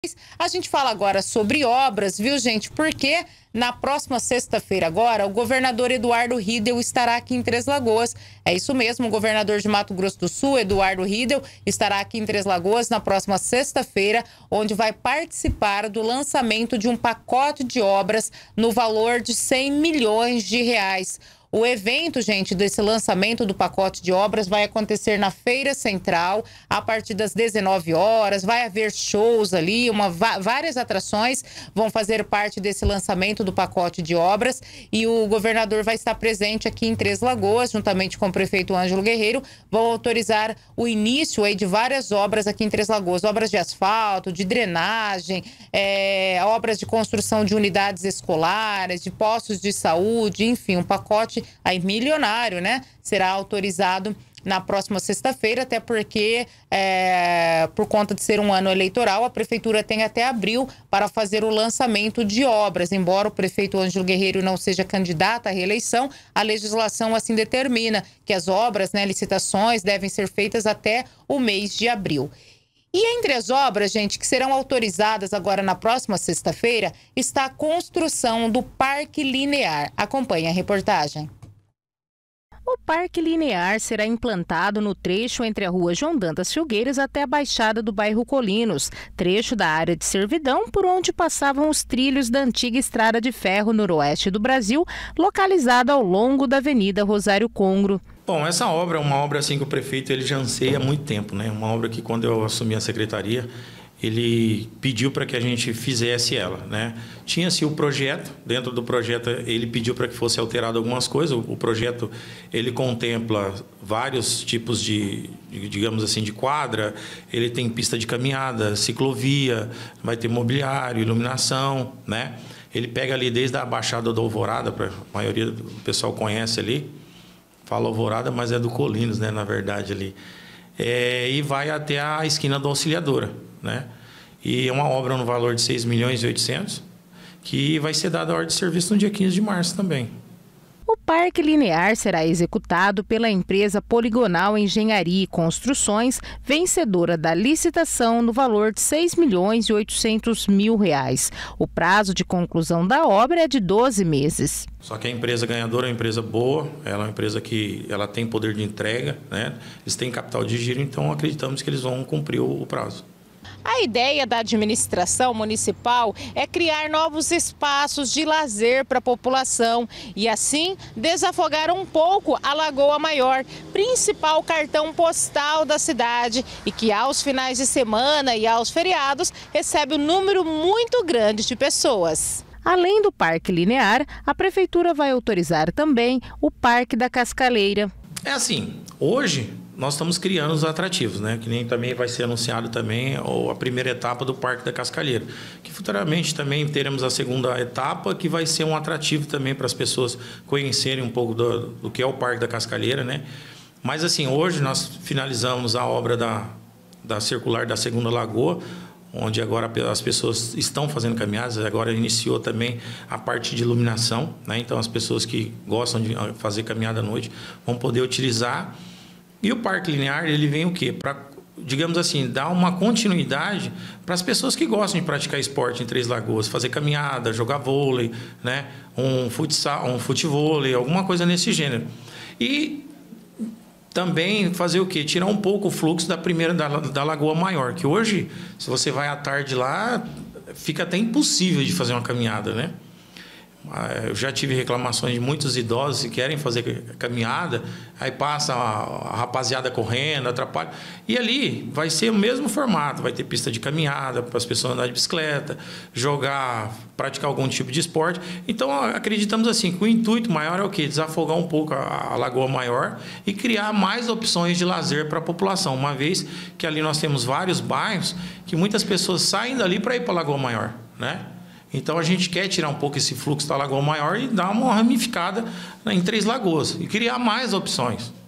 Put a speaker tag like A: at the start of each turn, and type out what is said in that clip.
A: A gente fala agora sobre obras, viu, gente? Porque na próxima sexta-feira agora, o governador Eduardo Riedel estará aqui em Três Lagoas. É isso mesmo, o governador de Mato Grosso do Sul, Eduardo Riedel, estará aqui em Três Lagoas na próxima sexta-feira, onde vai participar do lançamento de um pacote de obras no valor de 100 milhões de reais. O evento, gente, desse lançamento do pacote de obras vai acontecer na Feira Central a partir das 19 horas. Vai haver shows ali, várias atrações vão fazer parte desse lançamento do pacote de obras. E o governador vai estar presente aqui em Três Lagoas, juntamente com o prefeito Ângelo Guerreiro. Vão autorizar o início aí de várias obras aqui em Três Lagoas. Obras de asfalto, de drenagem, obras de construção de unidades escolares, de postos de saúde, enfim, um pacote aí milionário, né? Será autorizado na próxima sexta-feira, até porque, por conta de ser um ano eleitoral, a prefeitura tem até abril para fazer o lançamento de obras. Embora o prefeito Ângelo Guerreiro não seja candidato à reeleição, a legislação assim determina que as obras, né, licitações, devem ser feitas até o mês de abril. E entre as obras, gente, que serão autorizadas agora na próxima sexta-feira, está a construção do Parque Linear. Acompanhe a reportagem. O Parque Linear será implantado no trecho entre a rua João Dantas Filgueiras até a Baixada do bairro Colinos, trecho da área de servidão por onde passavam os trilhos da antiga estrada de ferro noroeste do Brasil, localizada ao longo da Avenida Rosário Congro.
B: Bom, essa obra é uma obra assim que o prefeito ele já anseia há muito tempo, né? Uma obra que quando eu assumi a secretaria, ele pediu para que a gente fizesse ela, né? Tinha-se o projeto, dentro do projeto ele pediu para que fosse alterado algumas coisas. O projeto ele contempla vários tipos digamos assim, de quadra. Ele tem pista de caminhada, ciclovia, vai ter mobiliário, iluminação, né? Ele pega ali desde a Baixada do Alvorada, a maioria do pessoal conhece ali. Fala Alvorada, mas é do Colinos, né, na verdade, ali. E vai até a esquina da Auxiliadora, né? E é uma obra no valor de 6 milhões e 800, que vai ser dada a ordem de serviço no dia 15 de março também.
A: O Parque Linear será executado pela empresa Poligonal Engenharia e Construções, vencedora da licitação no valor de 6 milhões e 800 mil reais. O prazo de conclusão da obra é de 12 meses.
B: Só que a empresa ganhadora é uma empresa boa, ela é uma empresa que ela tem poder de entrega, né? Eles têm capital de giro, então acreditamos que eles vão cumprir o prazo.
A: A ideia da administração municipal é criar novos espaços de lazer para a população e, assim, desafogar um pouco a Lagoa Maior, principal cartão postal da cidade e que, aos finais de semana e aos feriados, recebe um número muito grande de pessoas. Além do Parque Linear, a Prefeitura vai autorizar também o Parque da Cascaleira.
B: É assim, hoje nós estamos criando os atrativos, né? Que nem também vai ser anunciado também a primeira etapa do Parque da Cascaleira. Que futuramente também teremos a segunda etapa, que vai ser um atrativo também para as pessoas conhecerem um pouco do que é o Parque da Cascaleira, né? Mas assim, hoje nós finalizamos a obra da circular da Segunda Lagoa, onde agora as pessoas estão fazendo caminhadas, agora iniciou também a parte de iluminação, né? Então as pessoas que gostam de fazer caminhada à noite vão poder utilizar. E o Parque Linear, ele vem o quê? Para, digamos assim, dar uma continuidade para as pessoas que gostam de praticar esporte em Três Lagoas, fazer caminhada, jogar vôlei, né? Um futsal, um futevôlei, alguma coisa nesse gênero. E também fazer o quê? Tirar um pouco o fluxo da Lagoa Maior, que hoje, se você vai à tarde lá, fica até impossível de fazer uma caminhada, né? Eu já tive reclamações de muitos idosos que querem fazer caminhada, aí passa a rapaziada correndo, atrapalha. E ali vai ser o mesmo formato, vai ter pista de caminhada para as pessoas andarem de bicicleta, praticar algum tipo de esporte. Então acreditamos assim que o intuito maior é o quê? Desafogar um pouco a Lagoa Maior e criar mais opções de lazer para a população, uma vez que ali nós temos vários bairros que muitas pessoas saem dali para ir para a Lagoa Maior, né? Então a gente quer tirar um pouco esse fluxo da Lagoa Maior e dar uma ramificada em Três Lagoas e criar mais opções.